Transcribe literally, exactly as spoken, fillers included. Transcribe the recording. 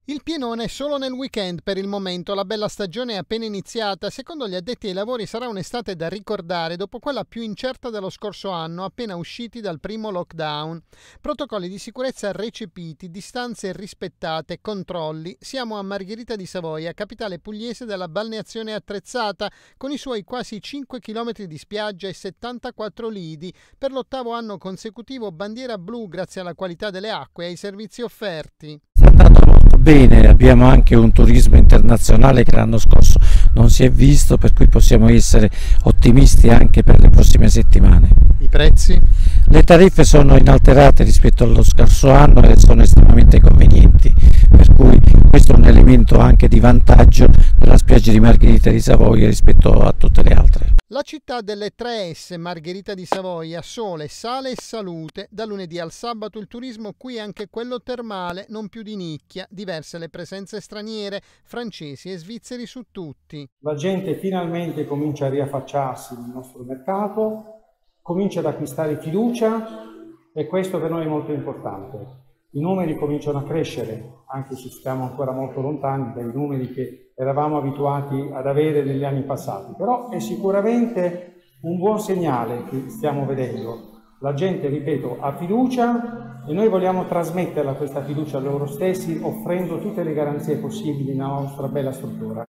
Il pienone è solo nel weekend per il momento, la bella stagione è appena iniziata. Secondo gli addetti ai lavori sarà un'estate da ricordare dopo quella più incerta dello scorso anno, appena usciti dal primo lockdown. Protocolli di sicurezza recepiti, distanze rispettate, controlli. Siamo a Margherita di Savoia, capitale pugliese della balneazione attrezzata, con i suoi quasi cinque chilometri di spiaggia e settantaquattro lidi. Per l'ottavo anno consecutivo bandiera blu grazie alla qualità delle acque e ai servizi offerti. Sta andando molto bene, abbiamo anche un turismo internazionale che l'anno scorso non si è visto, per cui possiamo essere ottimisti anche per le prossime settimane. I prezzi? Le tariffe sono inalterate rispetto allo scorso anno e sono estremamente convenienti, per cui questo è un elemento anche di vantaggio della spiaggia di Margherita di Savoia rispetto a tutte le altre. La città delle tre S, Margherita di Savoia, sole, sale e salute. Da lunedì al sabato il turismo qui è anche quello termale, non più di nicchia, diverse le presenze straniere, francesi e svizzeri su tutti. La gente finalmente comincia a riaffacciarsi nel nostro mercato, comincia ad acquistare fiducia e questo per noi è molto importante. I numeri cominciano a crescere, anche se stiamo ancora molto lontani dai numeri che eravamo abituati ad avere negli anni passati, però è sicuramente un buon segnale che stiamo vedendo. La gente, ripeto, ha fiducia e noi vogliamo trasmetterla questa fiducia a loro stessi offrendo tutte le garanzie possibili nella nostra bella struttura.